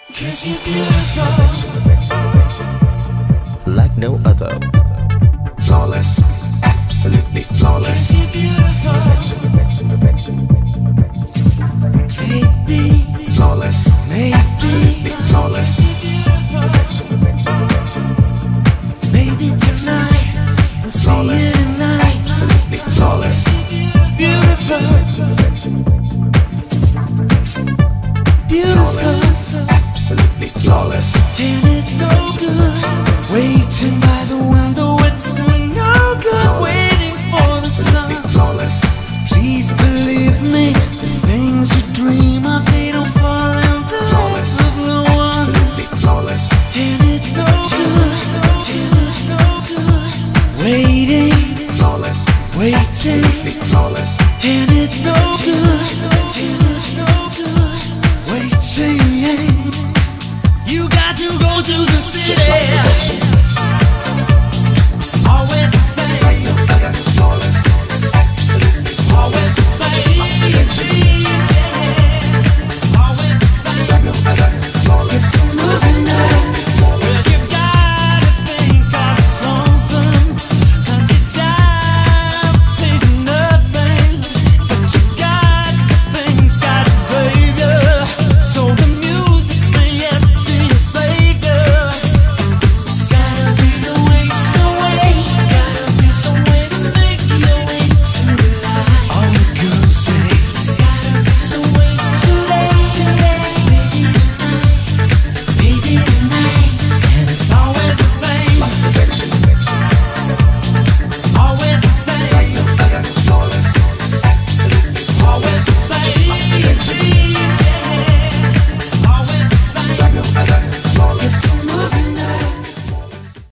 'Cause you're beautiful, like no other. Flawless, absolutely flawless. 'cause you're beautiful, baby, Flawless, absolutely flawless. Baby, tonight we'll see Flawless, you tonight. absolutely flawless. Beautiful, Flawless, beautiful, absolutely flawless. and it's no good waiting by the window. It's